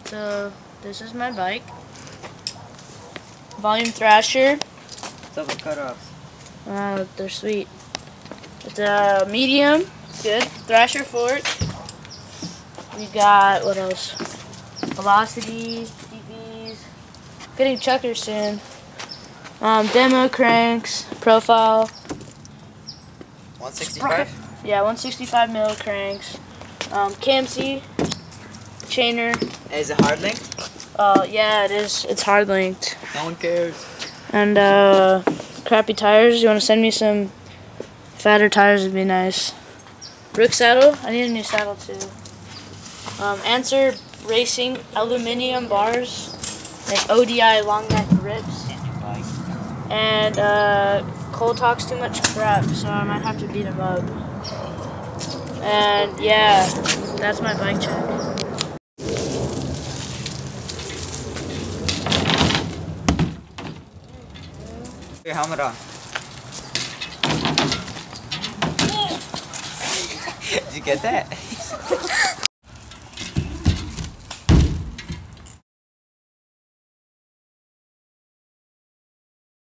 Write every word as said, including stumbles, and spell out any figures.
So this is my bike. Volume Thrasher. What's up with cutoffs? Uh, they're sweet. It's a medium. Good. Thrasher fork. We got, what else? Velocity, D Vs. Getting chuckers soon. Um, demo cranks, profile. one sixty-five? Yeah, one sixty-five mil cranks. Um, Camsey, chainer. Is it hard link? Uh, yeah, it is. It's hard linked. No one cares. And uh, crappy tires. You want to send me some fatter tires? Would be nice. Rook saddle. I need a new saddle too. Um, Answer Racing aluminum bars, like O D I long neck grips. And uh, Cole talks too much crap, so I might have to beat him up. And yeah, that's my bike check. Put your helmet on. Did you get that?